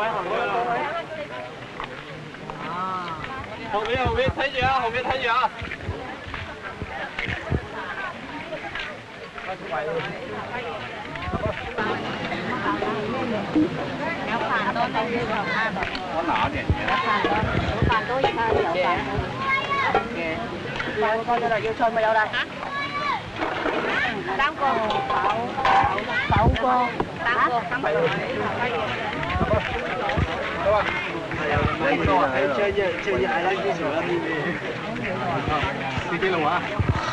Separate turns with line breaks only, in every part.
Hậu viện thấy gì ạ? Hậu viện thấy gì ạ? Có nọ nè.
Bàn tôi coi cho là vô sơn mày đâu đây? Hả? 8 cô. 6 cô. 8 cô. 8 cô.
chơi ai lấy cái sữa đi. Cái lỗ à?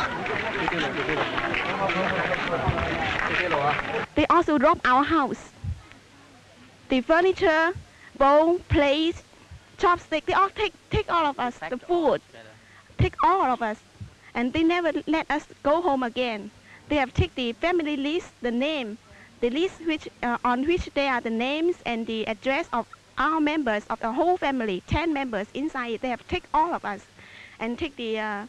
They also rob our house. The furniture, bowl, plates, chopsticks, they all take all of us, the food, take all of us. And they never let us go home again. They have taken the family list, the name, the list which on which there are the names and the address of our members of the whole family, 10 members inside it. They have taken all of us and take the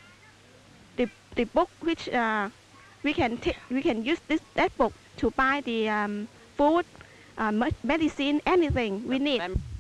book which we can use that book to buy the food, medicine, anything we need.